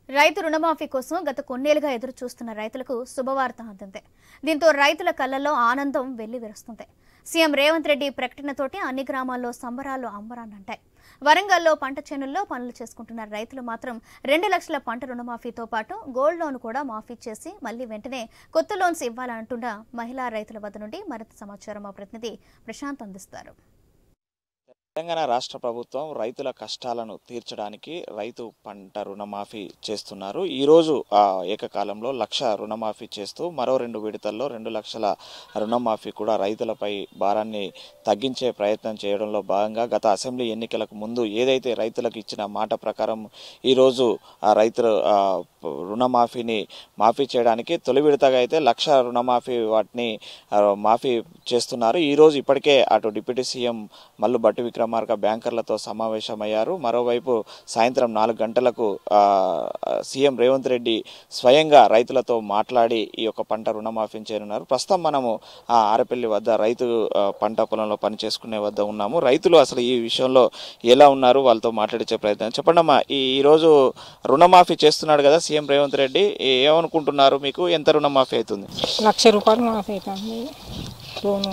రైతు రుణమాఫీ కోసం గత కొన్నేళ్లుగా ఎదురు చూస్తున్న రైతులకు శుభవార్త అందింది. దీంతో రైతుల కళ్లలో ఆనందం వెల్లివిరుస్తుంది. సీఎం రేవంత్ రెడ్డి ప్రకటనతోటి అన్ని గ్రామాల్లో సంబరాలు అంబరాన్నంటాయి. వరంగల్లో పంట చేనుల్లో పనులు చేసుకుంటున్న రైతులు మాత్రం 2 లక్షల పంట రుణమాఫీతో పాటు గోల్డ్ లోన్ కూడా మాఫీ చేసి మళ్లీ వెంటనే కొత్త లోన్స్ ఇవ్వాలంటున్న మహిళా రైతుల వద్ద నుండి మరింత సమాచారం మా ప్రతినిధి ప్రశాంత్ అందిస్తారు. తెలంగాణ రాష్ట్ర ప్రభుత్వం రైతుల కష్టాలను తీర్చడానికి రైతు పంట రుణమాఫీ చేస్తున్నారు. ఈరోజు ఏకకాలంలో 1,00,000 రుణమాఫీ చేస్తూ మరో 2 విడతల్లో 2 లక్షల రుణమాఫీ కూడా రైతులపై భారాన్ని తగ్గించే ప్రయత్నం చేయడంలో భాగంగా గత అసెంబ్లీ ఎన్నికలకు ముందు ఏదైతే రైతులకు ఇచ్చిన మాట ప్రకారం ఈరోజు రైతుల రుణమాఫీని మాఫీ చేయడానికి తొలి విడతగా అయితే 1,00,000 రుణమాఫీ వాటిని మాఫీ చేస్తున్నారు. ఈరోజు ఇప్పటికే అటు డిప్యూటీ సీఎం మల్లు భట్టి విక్రమార్క బ్యాంకర్లతో సమావేశమయ్యారు. మరోవైపు సాయంత్రం 4 గంటలకు సీఎం రేవంత్ రెడ్డి స్వయంగా రైతులతో మాట్లాడి ఈ యొక్క పంట రుణమాఫీని చేయనున్నారు. ప్రస్తుతం మనము ఆరపల్లి వద్ద రైతు పంట పొలంలో పనిచేసుకునే వద్ద ఉన్నాము. రైతులు అసలు ఈ విషయంలో ఎలా ఉన్నారు వాళ్ళతో మాట్లాడించే ప్రయత్నం. చెప్పండి అమ్మా, ఈరోజు రుణమాఫీ చేస్తున్నాడు కదా సీఎం రేవంత్ రెడ్డి, ఏమనుకుంటున్నారు? మీకు ఎంత రుణమాఫీ అవుతుంది? 1,00,000 రూపాయలు మాఫీ అవుతుంది లోను.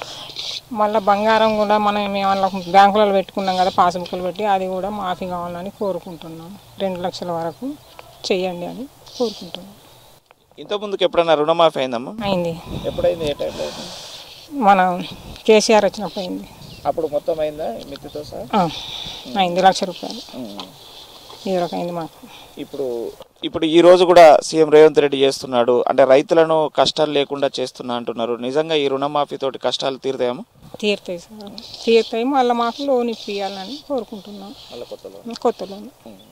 మళ్ళీ బంగారం కూడా మనం వాళ్ళకు బ్యాంకులలో పెట్టుకున్నాం కదా, పాస్బుక్లు పెట్టి, అది కూడా మాఫీ కావాలని కోరుకుంటున్నాం. 2 లక్షల వరకు చెయ్యండి అని కోరుకుంటున్నాం. ఇంతకుముందుకు ఎప్పుడైనా రుణమాఫీ అయిందమ్మా? అయింది. ఎప్పుడైంది? ఏ టైంలో అయింది? మన కేసీఆర్ వచ్చినప్పుడు అయింది. అప్పుడు మొత్తం అయిందా మిత్తితో సహా? అయింది 1,00,000 రూపాయలు. ఇదివరకు అయింది మాకు. ఇప్పుడు ఈ రోజు కూడా సీఎం రేవంత్ రెడ్డి చేస్తున్నాడు అంటే రైతులను కష్టాలు లేకుండా చేస్తున్నా అంటున్నారు. నిజంగా ఈ రుణమాఫీ తోటి కష్టాలు తీరుతాయేమో? తీరుతాయి సార్, తీరుతాయి. మళ్ళీ మాకు లోన్ ఇప్పియాలని కోరుకుంటున్నాం. కొత్త లోన్.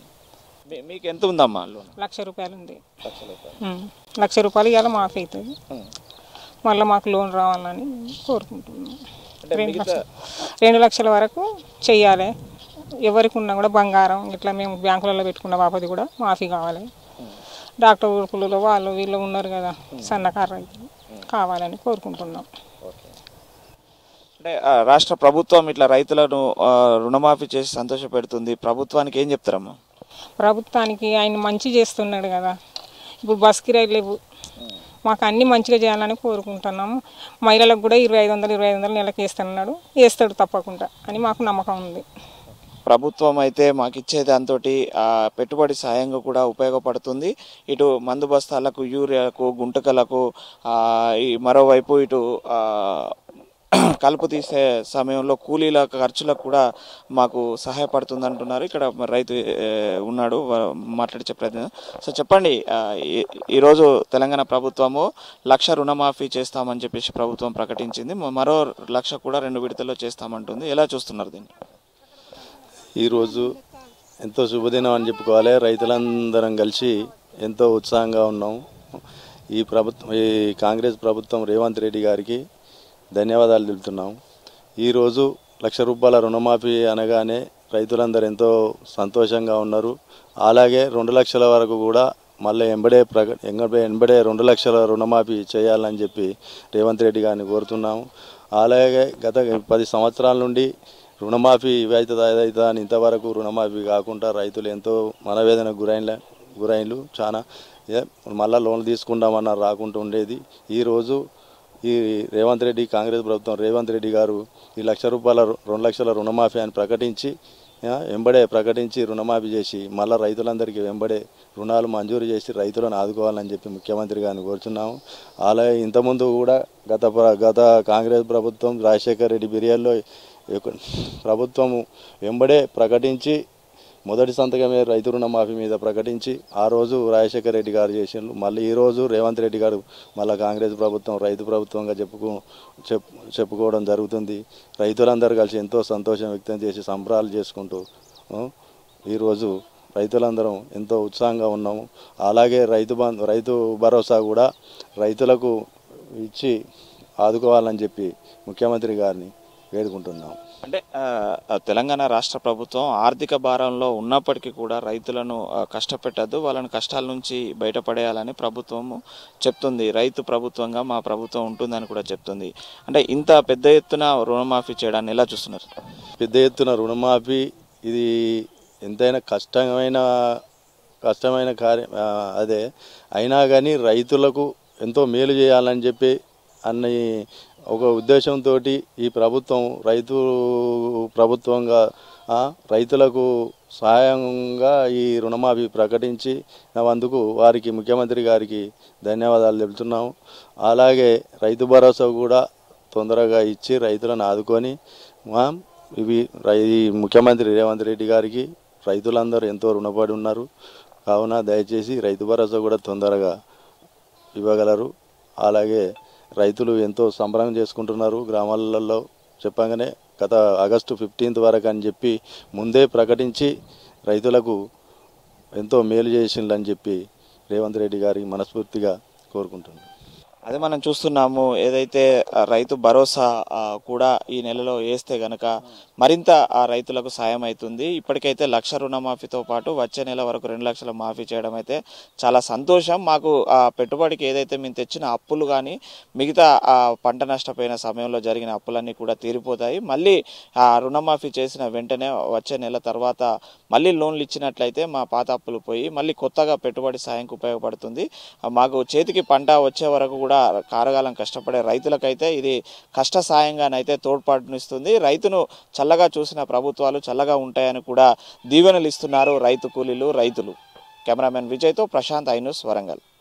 మీకు ఎంత ఉందమ్మా లోన్? 1,00,000 రూపాయలు ఉంది. 1,00,000 రూపాయలు ఇవాళ మాఫీ అవుతుంది. మళ్ళీ మాకు లోన్ రావాలని కోరుకుంటున్నాం. 2 లక్షల వరకు చెయ్యాలి. ఎవరికి ఉన్నా కూడా బంగారం ఇట్లా మేము బ్యాంకులలో పెట్టుకున్న బాపది కూడా మాఫీ కావాలి. డాక్టర్ ఊరుకులలో వాళ్ళు వీళ్ళు ఉన్నారు కదా, సన్నకారు రైతులు కావాలని కోరుకుంటున్నాం. అంటే రాష్ట్ర ప్రభుత్వం ఇట్లా రైతులను రుణమాఫీ చేసి సంతోషపెడుతుంది. ప్రభుత్వానికి ఏం చెప్తారమ్మా? ప్రభుత్వానికి ఆయన మంచి చేస్తున్నాడు కదా. ఇప్పుడు బస్ కిరాయిలు లేవు, మాకు అన్ని మంచిగా చేయాలని కోరుకుంటున్నాము. మహిళలకు కూడా 2,500 నెలకు వేస్తున్నాడు, వేస్తాడు తప్పకుండా అని మాకు నమ్మకం ఉంది. ప్రభుత్వం అయితే మాకు ఇచ్చే దాంతో పెట్టుబడి సాయంగా కూడా ఉపయోగపడుతుంది. ఇటు మందు బస్తాలకు, యూరియాకు, గుంటకలకు, మరోవైపు ఇటు కలుపు తీసే సమయంలో కూలీల ఖర్చులకు కూడా మాకు సహాయపడుతుంది అంటున్నారు. ఇక్కడ రైతు ఉన్నాడు, మాట్లాడే ప్రయత్నం. సో చెప్పండి, ఈరోజు తెలంగాణ ప్రభుత్వము 1,00,000 రుణమాఫీ చేస్తామని చెప్పేసి ప్రభుత్వం ప్రకటించింది. మరో 1,00,000 కూడా 2 విడతల్లో చేస్తామంటుంది. ఎలా చూస్తున్నారు దీన్ని? ఈరోజు ఎంతో శుభదినం అని చెప్పుకోవాలి. రైతులందరం కలిసి ఎంతో ఉత్సాహంగా ఉన్నాం. ఈ కాంగ్రెస్ ప్రభుత్వం రేవంత్ రెడ్డి గారికి ధన్యవాదాలు తెలుపుతున్నాం. ఈరోజు 1,00,000 రూపాయల రుణమాఫీ అనగానే రైతులందరూ ఎంతో సంతోషంగా ఉన్నారు. అలాగే 2 లక్షల వరకు కూడా మళ్ళీ ఎంబడే 2 లక్షల రుణమాఫీ చేయాలని చెప్పి రేవంత్ రెడ్డి గారిని కోరుతున్నాము. అలాగే గత 10 సంవత్సరాల నుండి రుణమాఫీ ఇవైతుందా అని ఇంతవరకు రుణమాఫీ కాకుండా రైతులు ఎంతో మనవేదన గురైన్లు చాలా మళ్ళీ లోన్లు తీసుకుంటామన్నా రాకుండా ఉండేది. ఈరోజు ఈ కాంగ్రెస్ ప్రభుత్వం రేవంత్ రెడ్డి గారు ఈ 1,00,000 రూపాయల 2 లక్షల రుణమాఫీ అని ప్రకటించి రుణమాఫీ చేసి మళ్ళీ రైతులందరికీ వెంబడే రుణాలు మంజూరు చేసి రైతులను ఆదుకోవాలని చెప్పి ముఖ్యమంత్రి గారిని కోరుతున్నాము. అలాగే ఇంతకుముందు కూడా గత కాంగ్రెస్ ప్రభుత్వం రాజశేఖర్ రెడ్డి బిర్యానీలో ప్రభుత్వము వెంబడే ప్రకటించి మొదటి సంతకమే రైతు రుణమాఫీ మీద ప్రకటించి ఆ రోజు రాజశేఖర్ రెడ్డి గారు చేసిండ్రు. మళ్ళీ ఈరోజు రేవంత్ రెడ్డి గారు మళ్ళీ కాంగ్రెస్ ప్రభుత్వం రైతు ప్రభుత్వంగా చెప్పుకోవడం జరుగుతుంది. రైతులందరూ కలిసి ఎంతో సంతోషం వ్యక్తం చేసి సంబరాలు చేసుకుంటూ ఈరోజు రైతులందరం ఎంతో ఉత్సాహంగా ఉన్నాము. అలాగే రైతు భరోసా కూడా రైతులకు ఇచ్చి ఆదుకోవాలని చెప్పి ముఖ్యమంత్రి గారిని వేడుకుంటున్నాం. అంటే తెలంగాణ రాష్ట్ర ప్రభుత్వం ఆర్థిక భారంలో ఉన్నప్పటికీ కూడా రైతులను కష్టపెట్టద్దు, వాళ్ళని కష్టాల నుంచి బయటపడేయాలని ప్రభుత్వము చెప్తుంది. రైతు ప్రభుత్వంగా మా ప్రభుత్వం ఉంటుందని కూడా చెప్తుంది. అంటే ఇంత పెద్ద ఎత్తున రుణమాఫీ చేయడాన్ని ఎలా చూస్తున్నారు? పెద్ద ఎత్తున రుణమాఫీ ఇది ఎంతైనా కష్టమైన కష్టమైన కార్యం అదే. అయినా కానీ రైతులకు ఎంతో మేలు చేయాలని చెప్పి అన్ని ఒక ఉద్దేశంతో ఈ ప్రభుత్వం ప్రభుత్వంగా రైతులకు సహాయంగా ఈ రుణమాఫీ ప్రకటించి అందుకు వారికి ముఖ్యమంత్రి గారికి ధన్యవాదాలు తెలుపుతున్నాము. అలాగే రైతు భరోసా కూడా తొందరగా ఇచ్చి రైతులను ఆదుకొని ఈ ముఖ్యమంత్రి రేవంత్ రెడ్డి గారికి రైతులందరూ ఎంతో రుణపడి ఉన్నారు. కావున దయచేసి రైతు భరోసా కూడా తొందరగా ఇవ్వగలరు. అలాగే రైతులు ఎంతో సంబరం చేసుకుంటున్నారు. గ్రామాలలో చెప్పగానే గత ఆగస్టు 15 వరకు అని చెప్పి ముందే ప్రకటించి రైతులకు ఎంతో మేలు చేసిందని చెప్పి రేవంత్ రెడ్డి గారికి మనస్ఫూర్తిగా కోరుకుంటున్నాను. అదే మనం చూస్తున్నాము, ఏదైతే రైతు భరోసా కూడా ఈ నెలలో వేస్తే గనక మరింత ఆ రైతులకు సాయం అవుతుంది. ఇప్పటికైతే 1,00,000 రుణమాఫీతో పాటు వచ్చే నెల వరకు 2 లక్షల మాఫీ చేయడం అయితే చాలా సంతోషం. మాకు ఆ పెట్టుబడికి ఏదైతే మేము తెచ్చిన అప్పులు కానీ మిగతా పంట నష్టపోయిన సమయంలో జరిగిన అప్పులన్నీ కూడా తీరిపోతాయి. మళ్ళీ ఆ రుణమాఫీ చేసిన వెంటనే వచ్చే నెల తర్వాత మళ్ళీ లోన్లు ఇచ్చినట్లయితే మా పాత అప్పులు పోయి మళ్ళీ కొత్తగా పెట్టుబడి సాయంకు ఉపయోగపడుతుంది. మాకు చేతికి పంట వచ్చే వరకు కూడా కారగాలం కష్టపడే రైతులకైతే ఇది కష్ట సాయంగానైతే తోడ్పాటునిస్తుంది. రైతును చల్లగా చూసిన ప్రభుత్వాలు చల్లగా ఉంటాయని కూడా దీవెనలు ఇస్తున్నారు రైతు కూలీలు, రైతులు. కెమెరామెన్ విజయ్తో ప్రశాంత్, ఐ న్యూస్, వరంగల్.